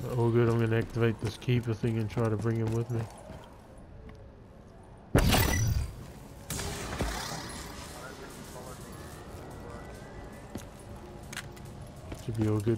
All good, I'm gonna activate this keeper thing and try to bring him with me. Should be all good.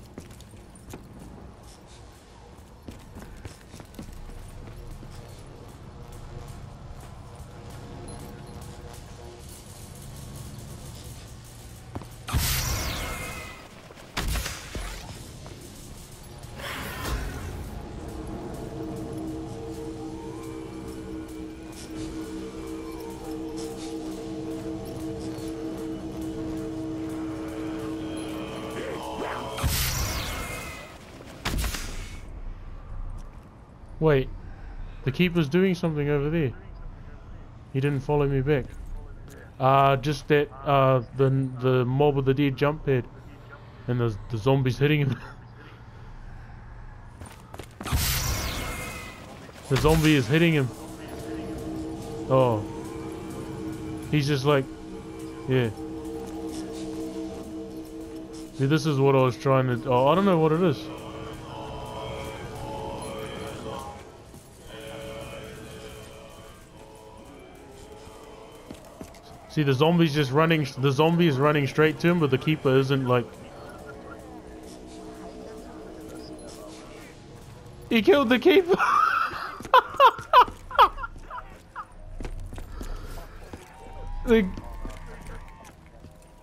Wait, the keeper's doing something over there. He didn't follow me back. Just that, the mob with the dead jump pad. And the zombies hitting him. The zombie is hitting him. Oh. He's just like, yeah. See, this is what I was trying to, oh, I don't know what it is. See, the zombie's just running, the zombie is running straight to him, but the keeper isn't like... He killed the keeper!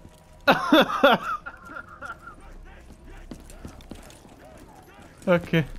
Okay.